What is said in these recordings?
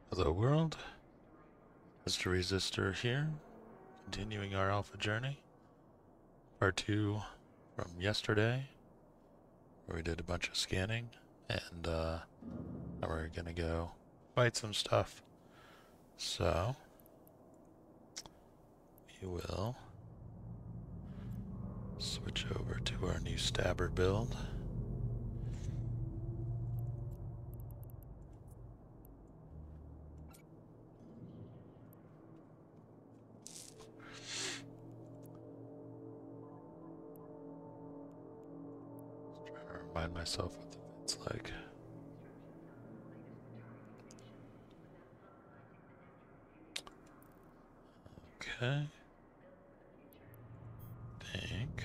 Hello world, Mr. Resistor here, continuing our alpha journey. Part 2 from yesterday, where we did a bunch of scanning, and now we're gonna go fight some stuff. So, we will switch over to our new stabber build. Trying to remind myself what the fit's like. Okay. Think.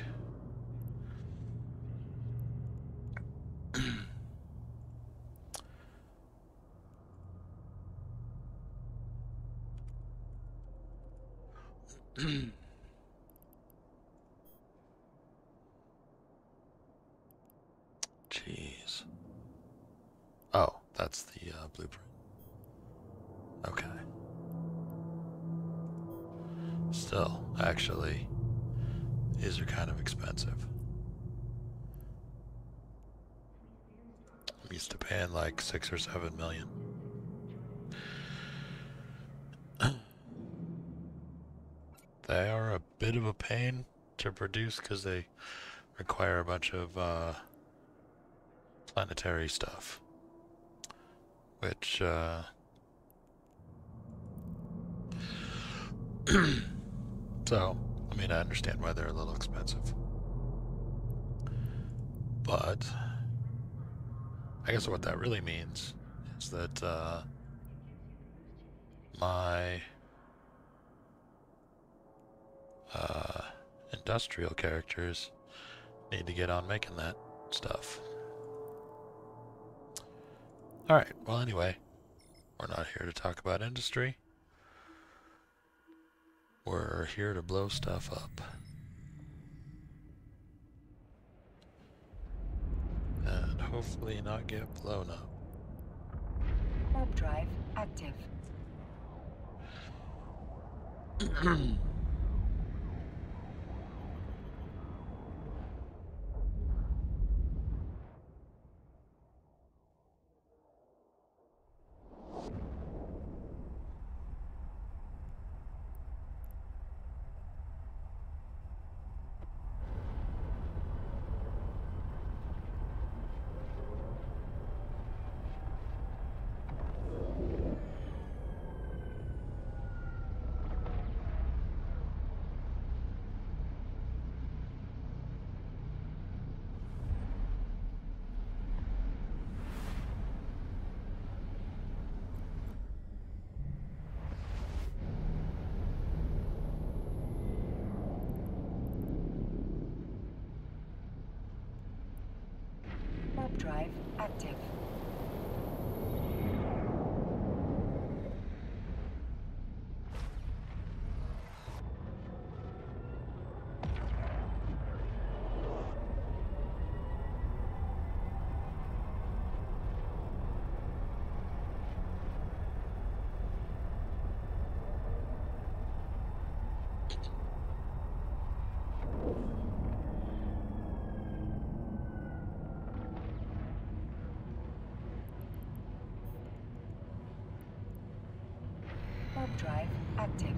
Jeez. Oh, that's the blueprint. Okay. Still, actually, these are kind of expensive. I'm used to paying like 6 or 7 million. They are a bit of a pain to produce because they require a bunch of planetary stuff, which so I mean I understand why they're a little expensive, but I guess what that really means is that my industrial characters need to get on making that stuff. Alright, well anyway, we're not here to talk about industry. We're here to blow stuff up. And hopefully not get blown up. Warp drive active. Warp drive active. Warp drive active.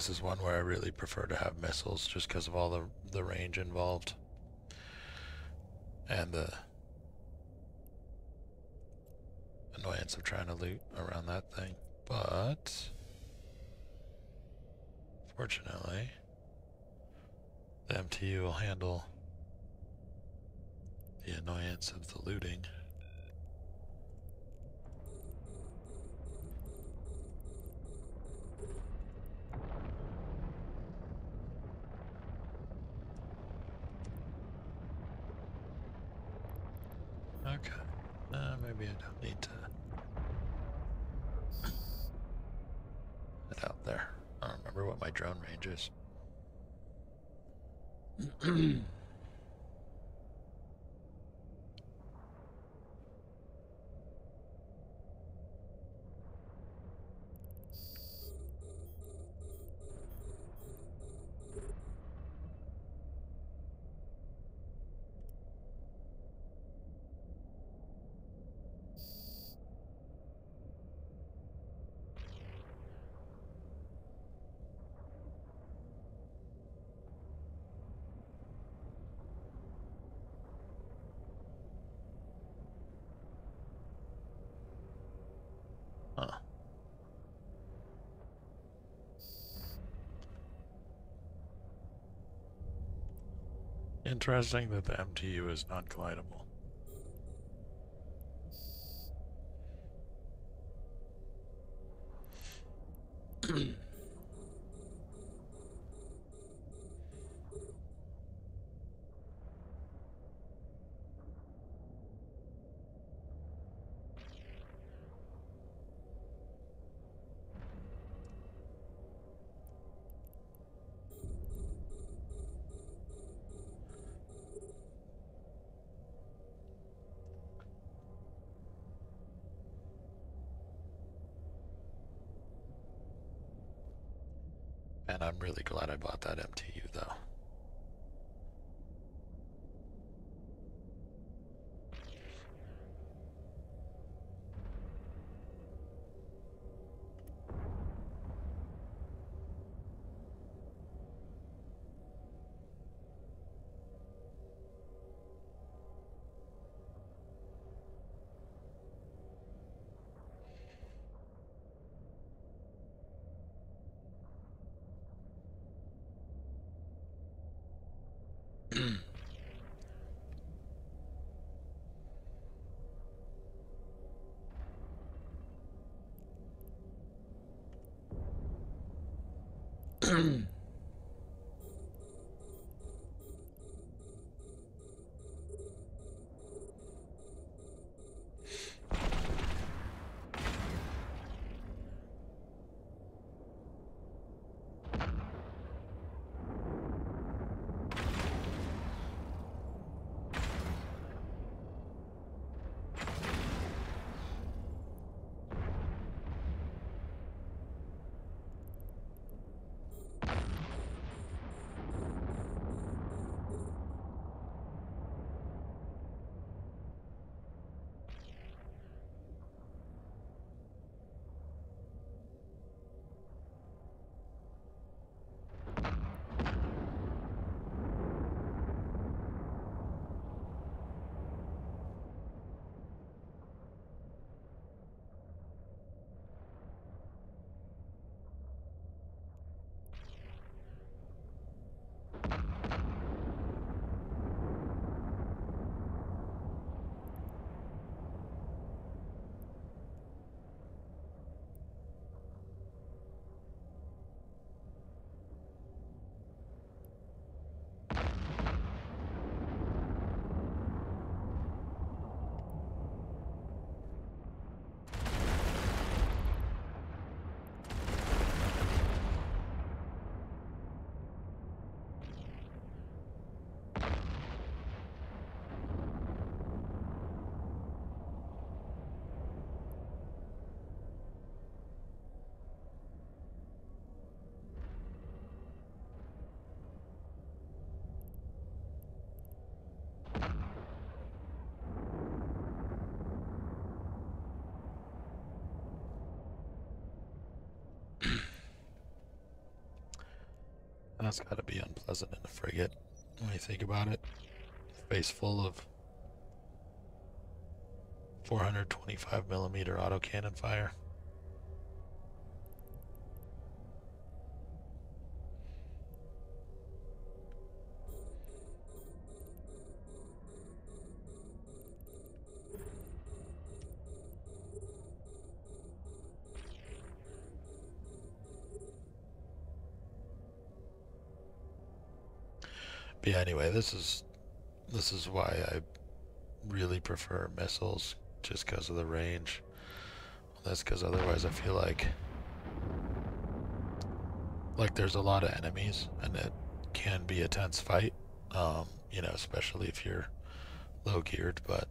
This is one where I really prefer to have missiles just because of all the range involved. And the annoyance of trying to loot around that thing. But fortunately, the MTU will handle the annoyance of the looting. Okay. Maybe I don't need to head out there. I don't remember what my drone range is. Huh. Interesting that the MTU is non-collidable. And I'm really glad I bought that MTU though. That's got to be unpleasant in a frigate when you think about it. Face full of 425 millimeter autocannon fire. But yeah, anyway, this is why I really prefer missiles, just because of the range. That's because otherwise I feel like there's a lot of enemies and it can be a tense fight, you know, especially if you're low geared, but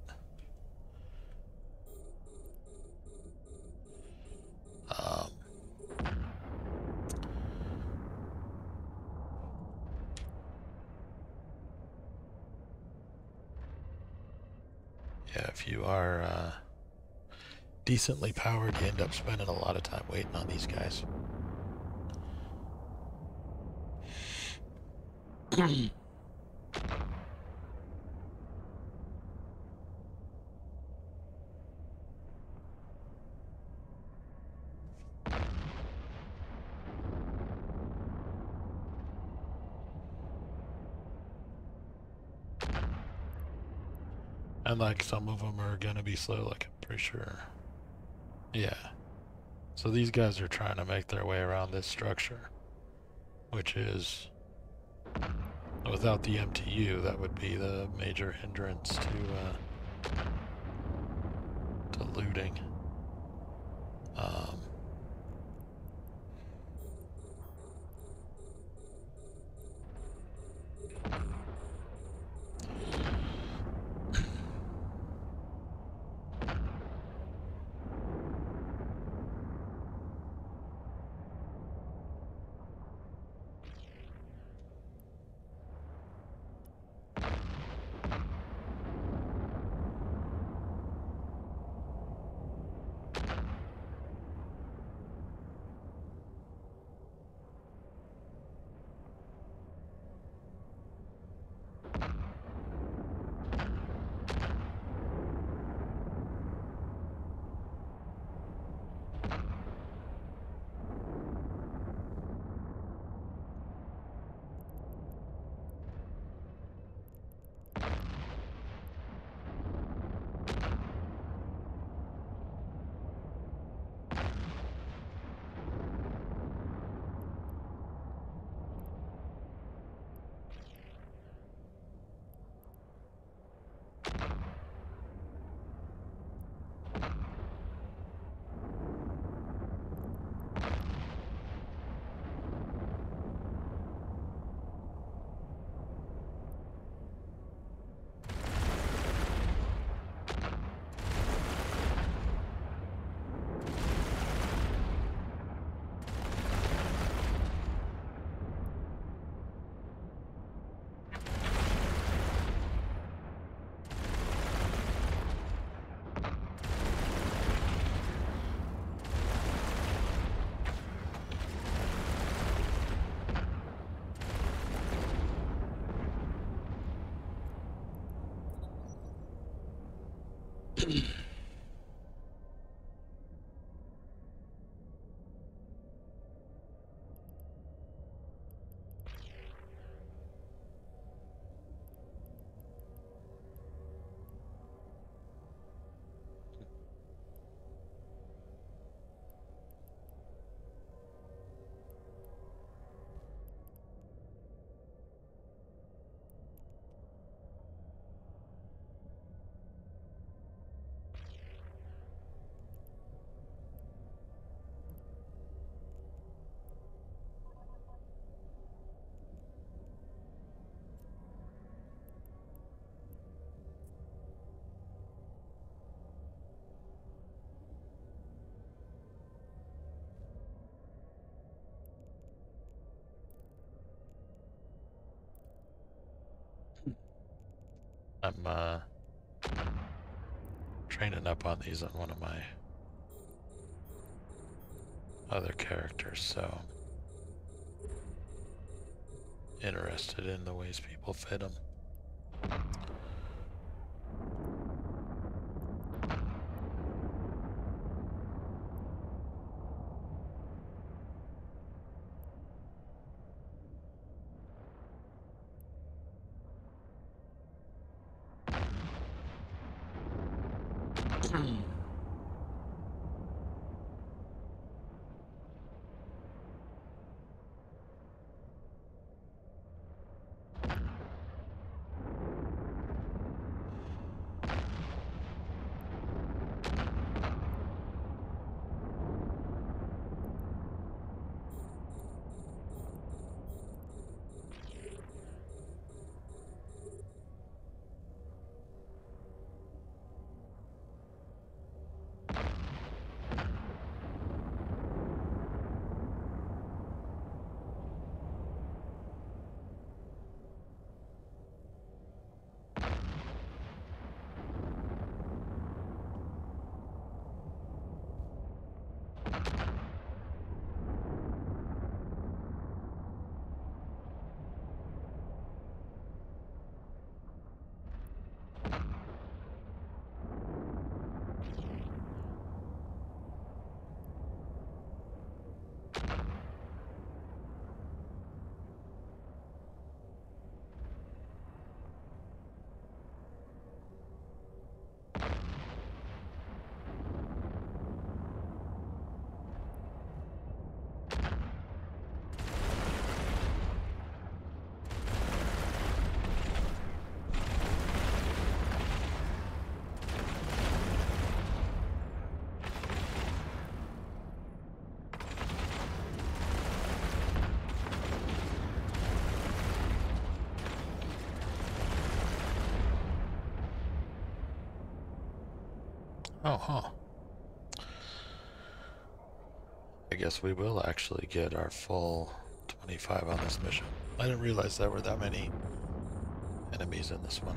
yeah, if you are decently powered, you end up spending a lot of time waiting on these guys. And like some of them are gonna be slow, like I'm pretty sure. Yeah. So these guys are trying to make their way around this structure, which is, without the MTU, that would be the major hindrance to looting. I'm training up on these on one of my other characters, so interested in the ways people fit them. Oh, huh. I guess we will actually get our full 25 on this mission. I didn't realize there were that many enemies in this one.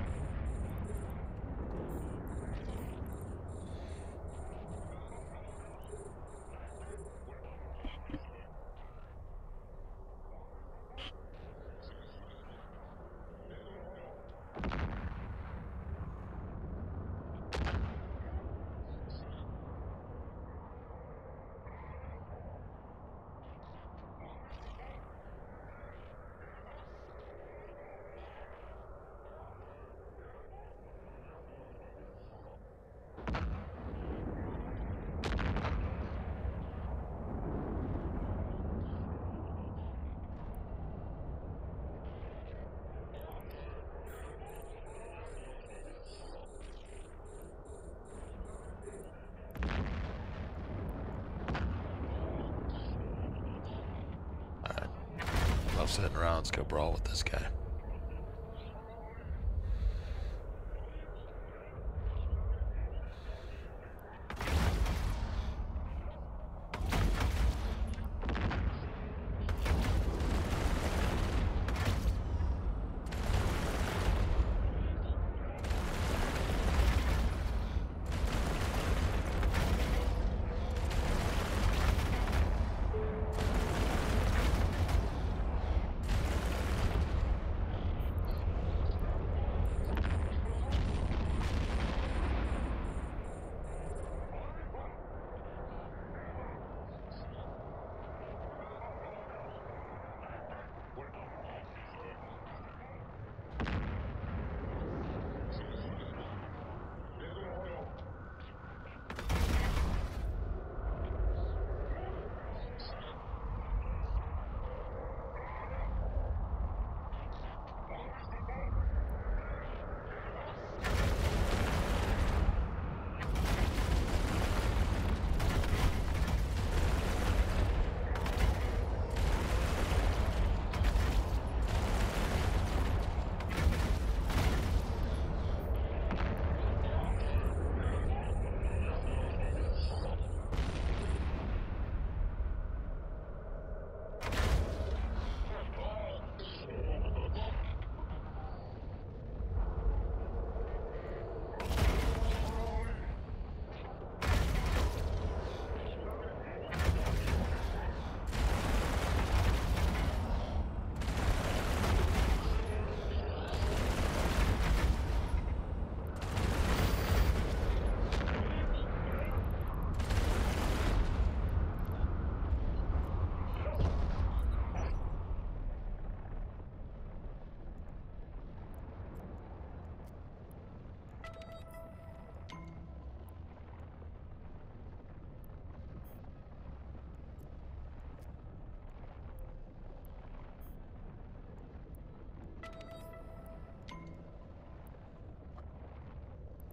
Sitting around, let's go brawl with this guy.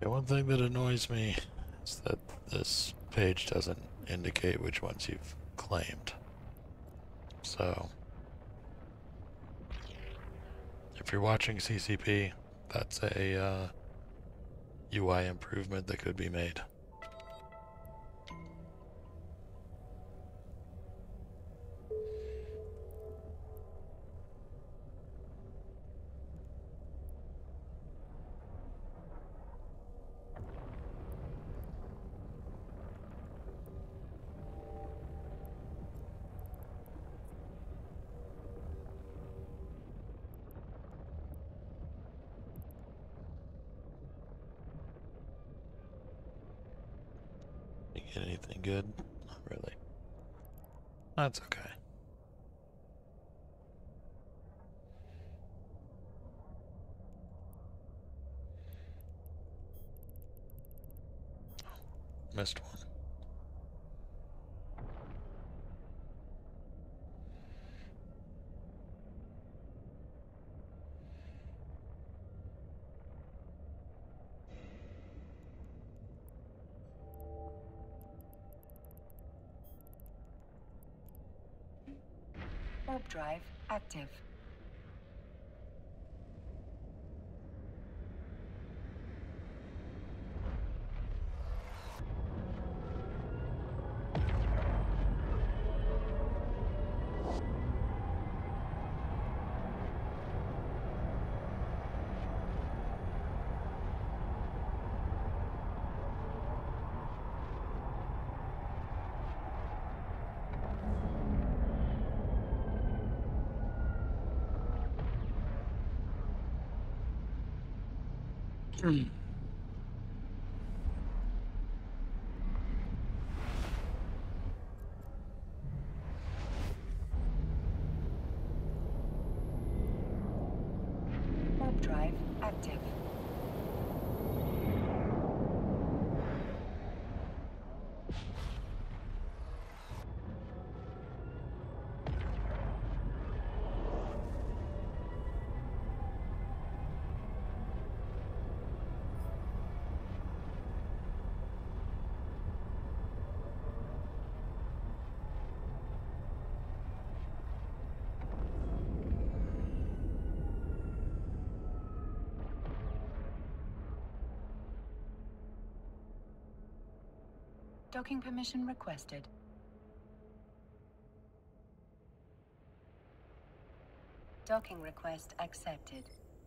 The one thing that annoys me is that this page doesn't indicate which ones you've claimed. So, if you're watching CCP, that's a UI improvement that could be made. You get anything good? Not really. That's okay. Oh, missed one. Warp drive active. Warp drive active. Docking permission requested. Docking request accepted.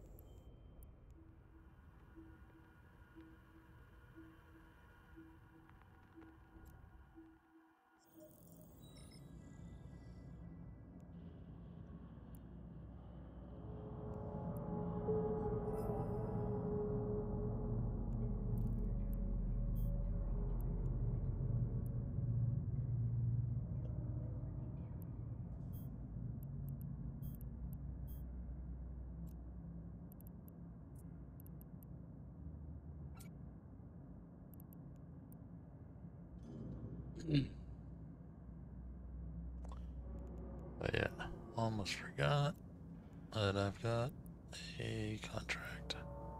But yeah, almost forgot that I've got a contract.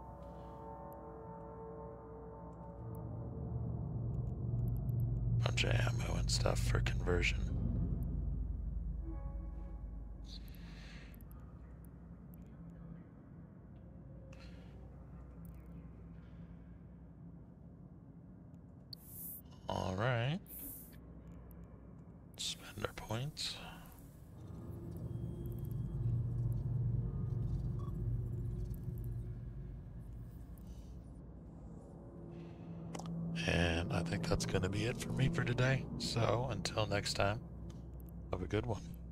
Bunch of ammo and stuff for conversion. Alright. Spend our points. And I think that's going to be it for me for today. So until next time, have a good one.